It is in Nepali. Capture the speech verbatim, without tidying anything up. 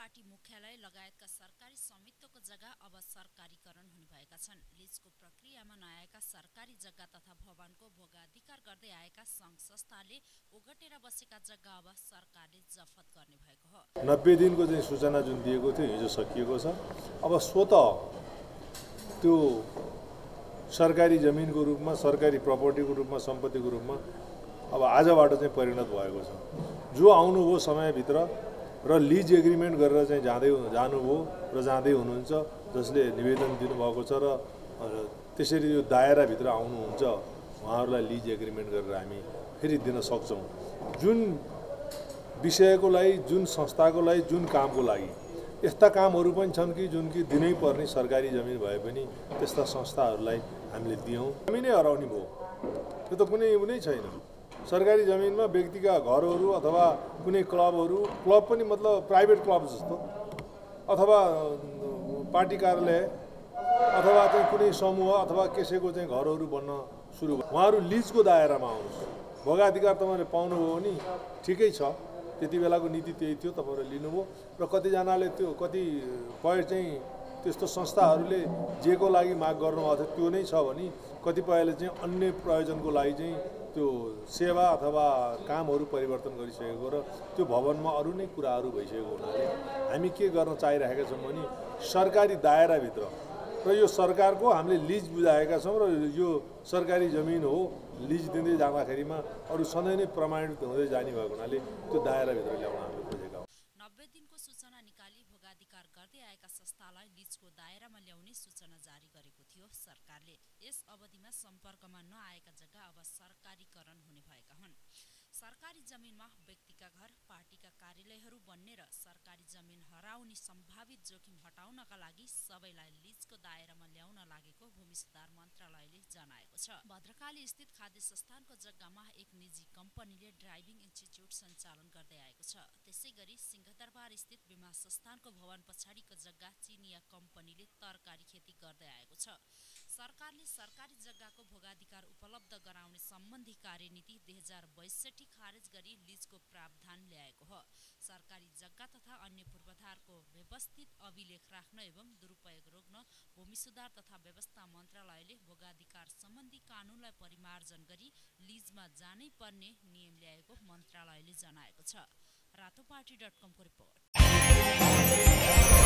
पार्टी मुख्यालय लगायतका सरकारी स्वामित्वको जग्गा अब सरकारीकरण हुने भएका छन्। लिजको प्रक्रियामा नआएका सरकारी जग्गा तथा भवनको भोगाधिकार गर्दै आएका सङ्घ संस्थाले ओगटेर बसेका जग्गा अब सरकारले जफत गर्ने भएको हो। नब्बे दिनको चाहिँ सूचना जुन दिएको थियो हिजो सकिएको छ। अब स्वत त्यो सरकारी जमिनको रूपमा, सरकारी प्रपर्टीको रूपमा, सम्पत्तिको रूपमा अब आजबाट चाहिँ परिणत भएको छ। जो आउनुभयो समयभित्र र लिज एग्रिमेन्ट गरेर चाहिँ जाँदै जानुभयो र जाँदै हुनुहुन्छ, जसले निवेदन दिनुभएको छ र त्यसरी यो दायराभित्र आउनुहुन्छ, उहाँहरूलाई लिज एग्रिमेन्ट गरेर हामी फेरि दिन सक्छौँ। जुन विषयको लागि, जुन संस्थाको लागि, जुन कामको लागि यस्ता कामहरू पनि छन् कि जुन कि दिनै पर्ने सरकारी जमिन भए पनि त्यस्ता संस्थाहरूलाई हामीले दियौँ। जमिनै हराउने भयो, त्यो त कुनै कुनै छैन। सरकारी जमिनमा व्यक्तिका घरहरू अथवा कुनै क्लबहरू, क्लब पनि मतलब प्राइभेट क्लब जस्तो, अथवा पार्टी कार्यालय अथवा चाहिँ कुनै समूह अथवा कसैको चाहिँ घरहरू बन्न सुरु भयो। उहाँहरू लिजको दायरामा आउनुहोस्। भोगाधिकार तपाईँले पाउनुभयो भने ठिकै छ, त्यति बेलाको नीति त्यही थियो, तपाईँहरूले लिनुभयो। र कतिजनाले त्यो कतिपय चाहिँ त्यस्तो संस्थाहरूले जेको लागि माग गर्नुभएको थियो त्यो नै छ भने कतिपयले चाहिँ अन्य प्रयोजनको लागि चाहिँ त्यो सेवा अथवा कामहरू परिवर्तन गरिसकेको र त्यो भवनमा अरू नै कुराहरू भइसकेको हुनाले हामी के गर्न चाहिरहेका छौँ भने सरकारी दायराभित्र र यो सरकारको हामीले लिज बुझाएका छौँ र यो सरकारी जमिन हो, लिज दिँदै जाँदाखेरिमा अरू सधैँ नै प्रमाणित हुँदै जाने भएको हुनाले त्यो दायराभित्र ल्याउन हामीले खोजेका हौँ। नब्बे दिनको सूचना निकाली भोगाधिकार गर्दै आएका संस्थालाई लिजको दायरामा ल्याउने सूचना जारी गरेको थियो सरकारले। यस अवधिमा सम्पर्कमा नआएका जग्गा अब सरकारीकरण हुने भएका हुन्। सरकारी जमिनमा व्यक्तिका घर, पार्टीका कार्यालयहरू बन्ने र सरकारी जमिन हराउने सम्भावित जोखिम हटाउनका लागि सबैलाई लिजको दायरामा ल्याउन लागेको भूमि सुधार मन्त्रालयले जनाएको छ। भद्रकाली स्थित खाद्य संस्थानको जग्गामा एक निजी कम्पनीले ड्राइभिङ इन्स्टिच्युट सञ्चालन गर्दै आएको छ। त्यसै गरी सिंहदरबार स्थित बीमा संस्थानको भवन पछाडिको जग्गा चिनिया कम्पनीले तरकारी खेती गर्दै आएको छ। सरकारले सरकारी जग्गाको भोगाधिकार उपलब्ध गराउने सम्बन्धी कार्यनीति दुई हजार बैसठी खारेज गरी लिजको प्रावधान ल्याएको हो। सरकारी जग्गा तथा अन्य पूर्वाधारको व्यवस्थित अभिलेख राख्न एवं दुरुपयोग रोक्न भूमि सुधार तथा व्यवस्था मन्त्रालयले भोगाधिकार सम्बन्धी कानूनलाई परिमार्जन गरी लिजमा जानै पर्ने नियम ल्याएको मन्त्रालयले जनाएको छ। रातोपार्टी डट कमको रिपोर्ट।